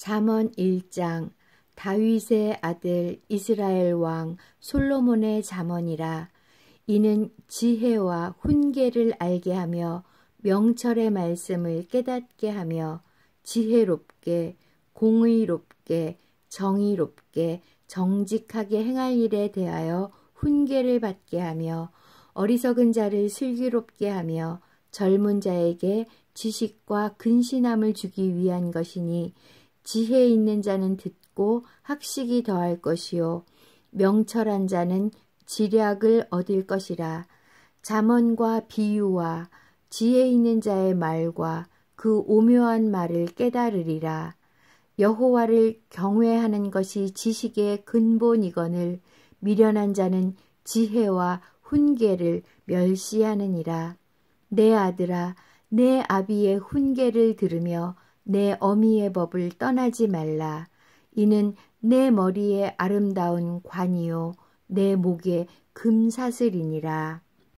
잠언 1장. 다윗의 아들 이스라엘 왕 솔로몬의 잠언이라. 이는 지혜와 훈계를 알게 하며 명철의 말씀을 깨닫게 하며 지혜롭게 공의롭게 정의롭게 정직하게 행할 일에 대하여 훈계를 받게 하며 어리석은 자를 슬기롭게 하며 젊은 자에게 지식과 근신함을 주기 위한 것이니, 지혜 있는 자는 듣고 학식이 더할 것이요 명철한 자는 지략을 얻을 것이라. 잠언과 비유와 지혜 있는 자의 말과 그 오묘한 말을 깨달으리라. 여호와를 경외하는 것이 지식의 근본이거늘 미련한 자는 지혜와 훈계를 멸시하느니라. 내 아들아, 내 아비의 훈계를 들으며 내 어미의 법을 떠나지 말라. 이는 내 머리에 아름다운 관이요 내 목에 금사슬이니라.